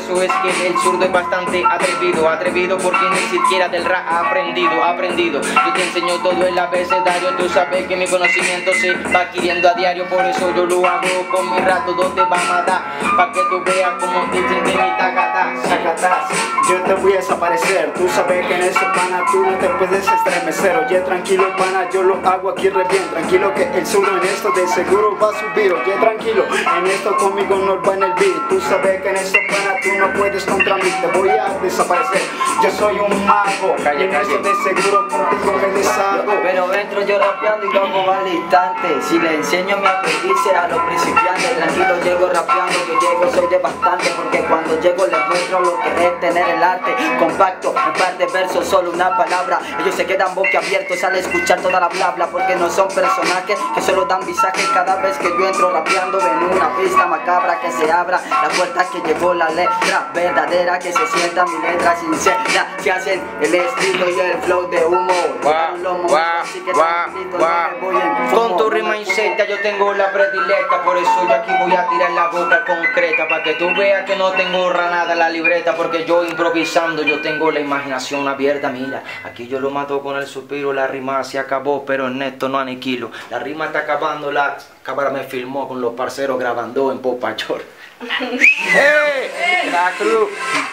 eso es que el zurdo es bastante atrevido porque ni siquiera del rap ha aprendido. Yo te enseño todo el abecedario, tú sabes que mi conocimiento se va adquiriendo a diario, por eso yo lo hago con mi rato, donde va a matar, pa' que tú veas como dicen de mi tacatá. Yo te voy a desaparecer, tú sabes que en ese pana tú no te puedes estremecer. Oye tranquilo pana, yo lo hago aquí re bien, tranquilo que el zurdo en esto de seguro va a subir. Oye tranquilo, en esto conmigo no va en el beat, tú sabes que en ese pana tú no puedes contra mí, te voy a desaparecer. Yo soy un mago, y en esto de seguro contigo me deshago. Pero entro yo rapeando y luego va al instante. Si le enseño mi aprendice a los principiantes, tranquilo llego rapeando, que llego soy de bastante, porque cuando llego les muestro lo que es tener el arte compacto, un par de versos, solo una palabra. Ellos se quedan boquiabiertos al escuchar toda la bla porque no son personajes que solo dan visaje. Cada vez que yo entro rapeando ven una pista macabra que se abra la puerta que llevó la letra verdadera, que se sienta mi letra sincera, que hacen el estilo y el flow de humo. Con tu rima insecta yo tengo la predilecta, por eso yo aquí voy a tirar la boca concreta, para que tú veas que no tengo nada en la libreta, porque yo improvisando yo tengo la imaginación abierta. Mira, aquí yo lo mato con el suspiro, la rima se acabó, pero en esto no aniquilo. La rima está acabando, la cámara me filmó con los parceros grabando en Popachor. La cruz.